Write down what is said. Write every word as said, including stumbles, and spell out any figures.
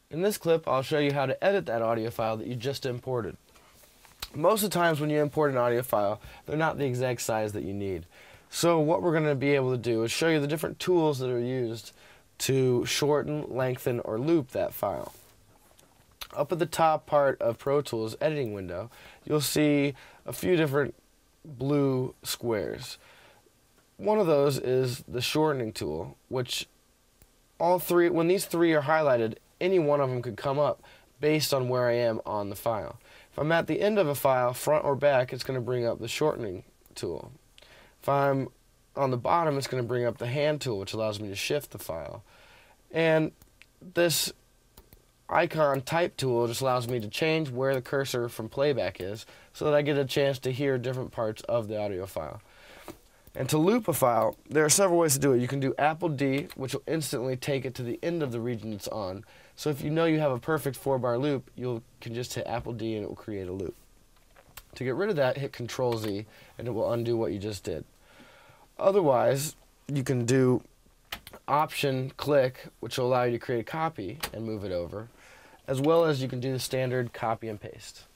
In this clip, I'll show you how to edit that audio file that you just imported. Most of the times when you import an audio file, they're not the exact size that you need. So what we're going to be able to do is show you the different tools that are used to shorten, lengthen, or loop that file. Up at the top part of Pro Tools editing window, you'll see a few different blue squares. One of those is the shortening tool, which all three, when these three are highlighted, any one of them could come up based on where I am on the file. If I'm at the end of a file, front or back, it's going to bring up the shortening tool. If I'm on the bottom, it's going to bring up the hand tool, which allows me to shift the file. And this icon type tool just allows me to change where the cursor from playback is so that I get a chance to hear different parts of the audio file. And to loop a file, there are several ways to do it. You can do Apple D, which will instantly take it to the end of the region it's on. So if you know you have a perfect four bar loop, you can just hit Apple D and it will create a loop. To get rid of that, hit Control Z and it will undo what you just did. Otherwise, you can do Option click, which will allow you to create a copy and move it over, as well as you can do the standard copy and paste.